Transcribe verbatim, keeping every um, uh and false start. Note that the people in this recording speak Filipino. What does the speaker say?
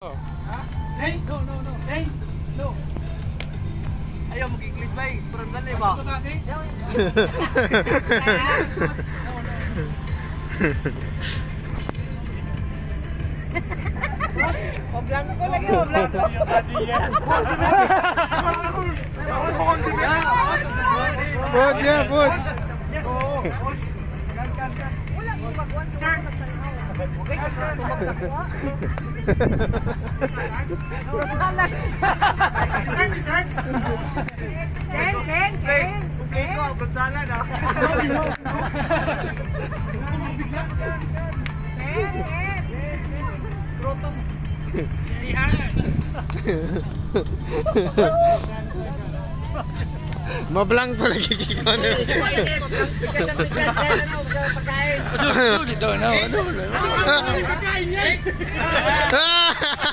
Thanks? No, no, no. Thanks? No. Ayaw mag-English ba eh? Pero dali ba? Oblangko ko lagi, oblangko. Bud, yeah, bud. Wala mo magwan ko. Okay, tumagsak ko. Dessert, dessert. Ken, Ken, Ken. Okay ko, bansala na. Ken, Ken. Mablang ko lagi kiko na. Dito na. Pagkain niya.